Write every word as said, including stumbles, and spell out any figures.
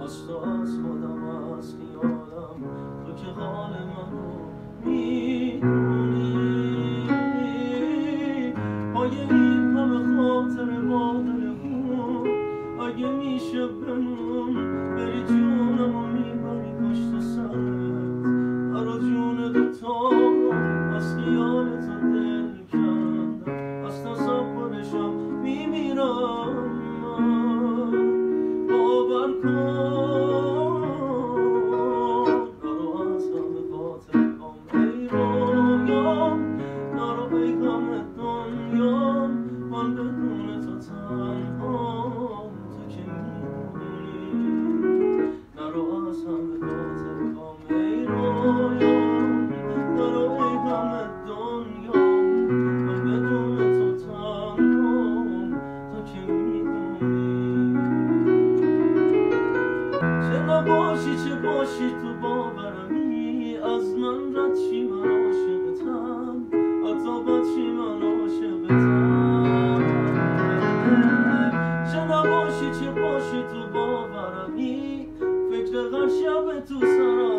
از تو از خودم از خیالم تو که حال منو میدونی پای این همه خاطر با دل خون اگه میشه بمون بری جونمو میبری پشت سرت هر جون دوتا از خیال تو دل کندم از تصورشم میمیرم باور کن نرو از همه خاطرام ای رویام نرو ای غم دنیام من بدون تو تنهام تو که میدونی نرو از همه خاطرام ای رویام نرو ای غم دنیام من بدون تو تنهام تو که میدونی چه نباشی چه باشی تو باورمی از من رد چی من عاشقتم حتی بد چی من عاشقتم چه نباشی چه باشی تو باورمی فکر هر شب تو سرم